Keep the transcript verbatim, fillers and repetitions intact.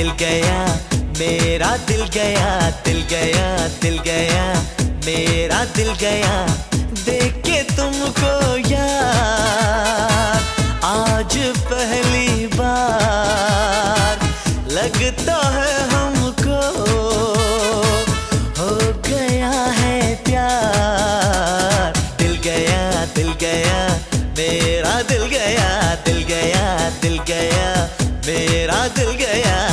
दिल गया, मेरा दिल गया, दिल गया, दिल गया, मेरा दिल गया, देख के तुमको यार आज पहली बार लगता है हमको हो गया है प्यार। दिल गया, दिल गया, मेरा दिल गया, दिल गया, दिल गया, मेरा दिल गया।